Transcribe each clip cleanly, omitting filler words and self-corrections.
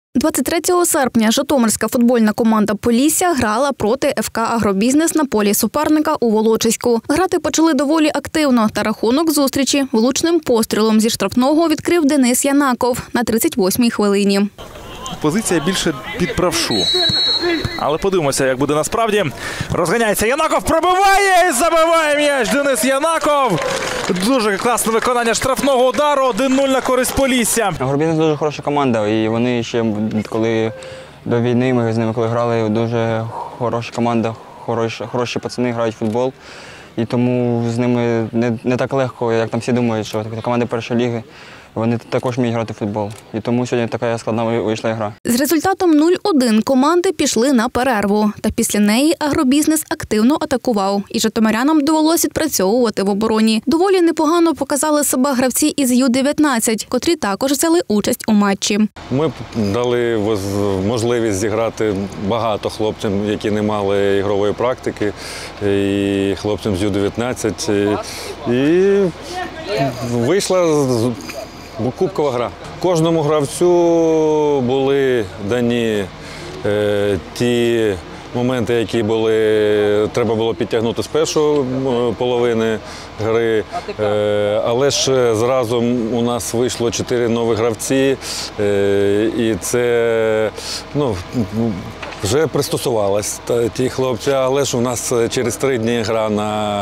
23 серпня житомирська футбольна команда «Полісся» грала проти ФК «Агробізнес» на полі суперника у Волочиську. Грати почали доволі активно, та рахунок зустрічі влучним пострілом зі штрафного відкрив Денис Янаков на 38-й хвилині. Позиція більше під правшу. Але подивимося, як буде насправді. Розганяється Янаков, пробиває і забиває м'яч Денис Янаков. Дуже класне виконання штрафного удару, 1-0 на користь Полісся. «Агробізнес» дуже хороша команда, і вони ще, коли до війни ми з ними коли грали, дуже хороша команда, хороші пацани грають в футбол. І тому з ними не так легко, як там всі думають, що команди першої ліги. Вони також вміють грати в футбол. І тому сьогодні така складна вийшла гра. З результатом 0-1 команди пішли на перерву. Та після неї «Агробізнес» активно атакував. І житомирянам довелося відпрацьовувати в обороні. Доволі непогано показали себе гравці із Ю-19, котрі також взяли участь у матчі. Ми дали можливість зіграти багато хлопцям, які не мали ігрової практики, і хлопцям з Ю-19. І вийшла кубкова гра. Кожному гравцю були дані ті моменти, які треба було підтягнути з першої половини гри. Але ж зразу у нас вийшло 4 нові гравці, і це вже пристосувалися ті хлопці, але ж у нас через 3 дні гра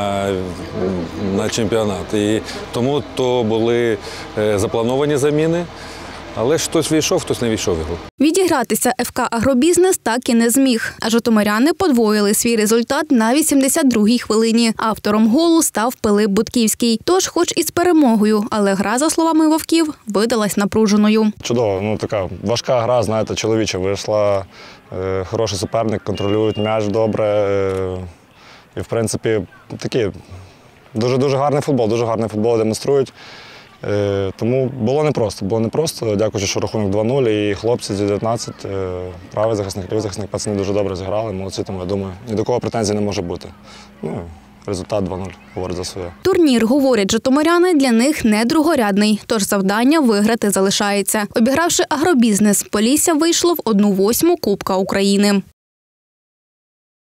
на чемпіонат. І тому то були заплановані заміни. Але ж хтось війшов, хтось не війшов в ігру. Відігратися ФК «Агробізнес» так і не зміг. А житомиряни подвоїли свій результат на 82-й хвилині. Автором голу став Пилип Будківський. Тож, хоч і з перемогою, але гра, за словами вовків, видалась напруженою. Чудово. Така важка гра, знаєте, чоловіча вийшла. Хороший суперник, контролюють м'яч добре. І, в принципі, такий дуже гарний футбол демонструють. Тому було непросто. Дякуючи, що рахунок 2-0, і хлопці з 19, правий захисник, лівий захисник, пацани дуже добре зіграли, молодці, тому я думаю, ні до кого претензій не може бути. Результат 2-0 говорить за своє. Турнір, говорять житомиряни, для них не другорядний, тож завдання виграти залишається. Обігравши «Агробізнес», Полісся вийшло в 1/8 Кубка України.